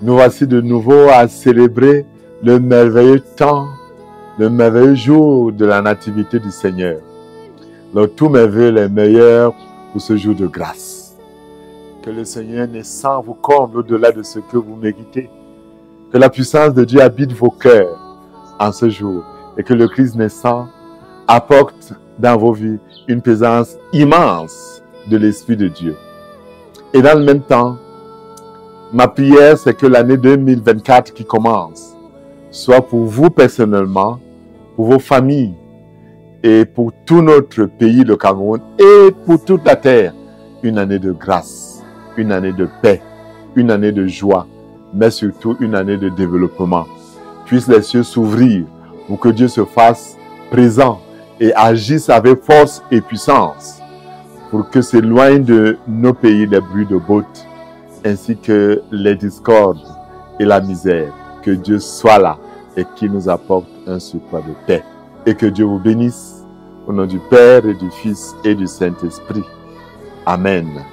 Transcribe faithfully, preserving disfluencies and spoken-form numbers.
Nous voici de nouveau à célébrer le merveilleux temps, le merveilleux jour de la nativité du Seigneur. Donc tous mes vœux les meilleurs pour ce jour de grâce. Que le Seigneur naissant vous comble au-delà de ce que vous méritez. Que la puissance de Dieu habite vos cœurs en ce jour. Et que le Christ naissant apporte dans vos vies une présence immense de l'Esprit de Dieu. Et dans le même temps, ma prière, c'est que l'année deux mille vingt-quatre qui commence soit pour vous personnellement, pour vos familles et pour tout notre pays, le Cameroun, et pour toute la terre, une année de grâce, une année de paix, une année de joie, mais surtout une année de développement. Puissent les cieux s'ouvrir pour que Dieu se fasse présent et agisse avec force et puissance pour que s'éloignent de nos pays les bruits de bottes ainsi que les discordes et la misère. Que Dieu soit là et qu'il nous apporte un surcroît de paix. Et que Dieu vous bénisse au nom du Père et du Fils et du Saint-Esprit. Amen.